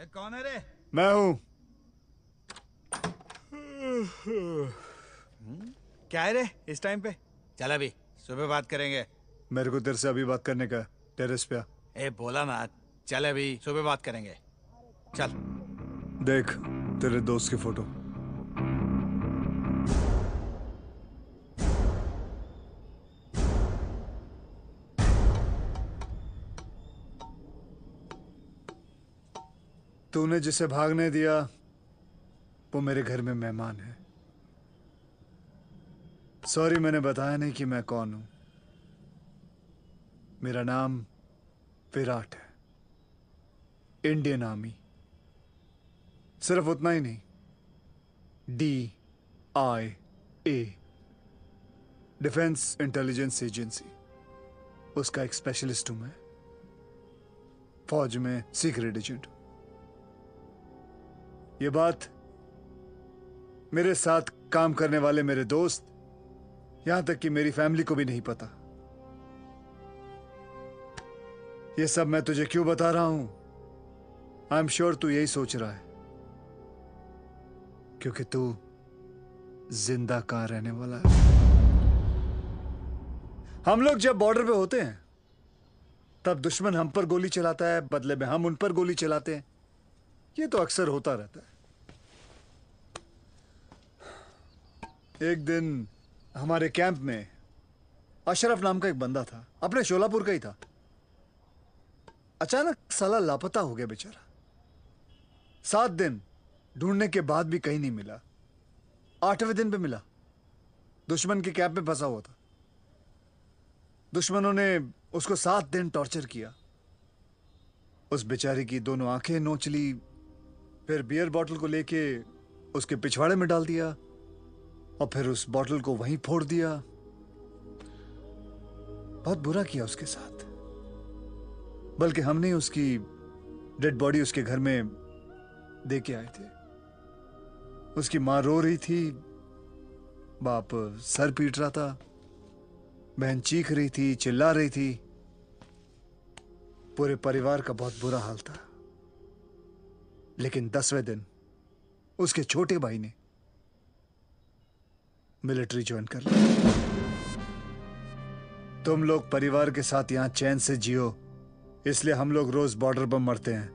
कौन है रे? मैं हूं। क्या है रे इस टाइम पे? चल अभी सुबह बात करेंगे। मेरे को तेरे से अभी बात करने का। टेरेस पे आ। ए बोला ना, चल अभी सुबह बात करेंगे। चल। देख तेरे दोस्त की फोटो। तूने जिसे भागने दिया वो मेरे घर में मेहमान है। सॉरी मैंने बताया नहीं कि मैं कौन हूं। मेरा नाम विराट है। Indian army. सिर्फ उतना ही नहीं, DIA, डिफेंस इंटेलिजेंस एजेंसी, उसका एक स्पेशलिस्ट हूं मैं। फौज में सीक्रेट एजेंट हूं। ये बात मेरे साथ काम करने वाले मेरे दोस्त, यहां तक कि मेरी फैमिली को भी नहीं पता। ये सब मैं तुझे क्यों बता रहा हूं? आई एम श्योर तू यही सोच रहा है, क्योंकि तू जिंदा कहां रहने वाला है। हम लोग जब बॉर्डर पे होते हैं तब दुश्मन हम पर गोली चलाता है, बदले में हम उन पर गोली चलाते हैं। ये तो अक्सर होता रहता है। एक दिन हमारे कैंप में अशरफ नाम का एक बंदा था, अपने शोलापुर का ही था। अचानक साला लापता हो गया बेचारा। 7 दिन ढूंढने के बाद भी कहीं नहीं मिला। 8वें दिन पे मिला। दुश्मन के कैंप में फंसा हुआ था। दुश्मनों ने उसको 7 दिन टॉर्चर किया। उस बेचारी की दोनों आंखें नोच ली, फिर बियर बॉटल को लेके उसके पिछवाड़े में डाल दिया और फिर उस बॉटल को वहीं फोड़ दिया। बहुत बुरा किया उसके साथ। बल्कि हमने उसकी डेड बॉडी उसके घर में दे के आए थे। उसकी मां रो रही थी, बाप सर पीट रहा था, बहन चीख रही थी, चिल्ला रही थी। पूरे परिवार का बहुत बुरा हाल था। लेकिन 10वें दिन उसके छोटे भाई ने मिलिट्री ज्वाइन कर लिया। तुम लोग परिवार के साथ यहां चैन से जियो, इसलिए हम लोग रोज बॉर्डर पर मरते हैं।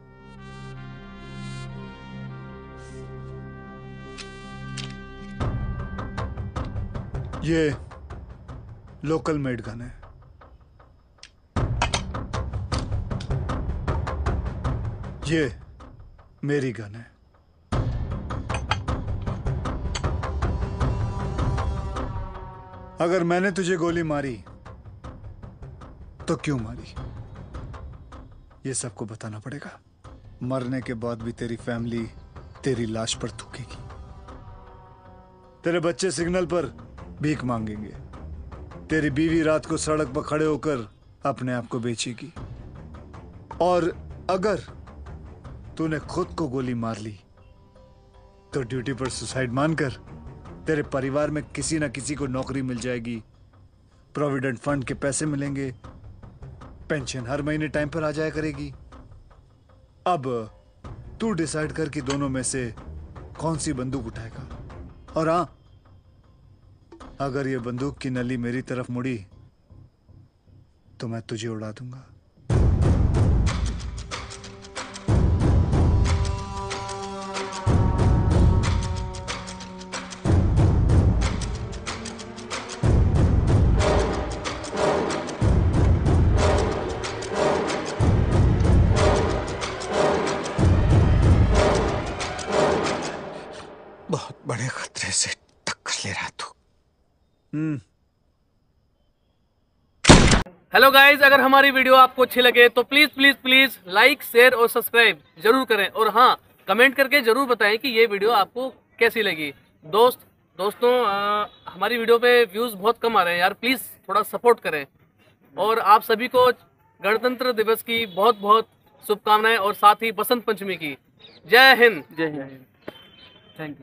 ये लोकल मेड गन है। ये मेरी गन है। अगर मैंने तुझे गोली मारी तो क्यों मारी, ये सबको बताना पड़ेगा। मरने के बाद भी तेरी फैमिली तेरी लाश पर थूकेगी। तेरे बच्चे सिग्नल पर भीख मांगेंगे। तेरी बीवी रात को सड़क पर खड़े होकर अपने आप को बेचेगी। और अगर तूने खुद को गोली मार ली तो ड्यूटी पर सुसाइड मानकर तेरे परिवार में किसी ना किसी को नौकरी मिल जाएगी, प्रोविडेंट फंड के पैसे मिलेंगे, पेंशन हर महीने टाइम पर आ जाया करेगी। अब तू डिसाइड कर कि दोनों में से कौन सी बंदूक उठाएगा। और हां, अगर ये बंदूक की नली मेरी तरफ मुड़ी तो मैं तुझे उड़ा दूंगा। बहुत बड़े खतरे से टक्कर ले रहा तू। हेलो गाइज, अगर हमारी वीडियो आपको अच्छी लगे तो please please please like, share और सब्सक्राइब जरूर करें। और हाँ, कमेंट करके जरूर बताएं कि ये वीडियो आपको कैसी लगी। दोस्तों हमारी वीडियो पे व्यूज बहुत कम आ रहे हैं यार, प्लीज थोड़ा सपोर्ट करें। और आप सभी को गणतंत्र दिवस की बहुत बहुत शुभकामनाएं और साथ ही बसंत पंचमी की। जय हिंद। जय हिंद। Thank you.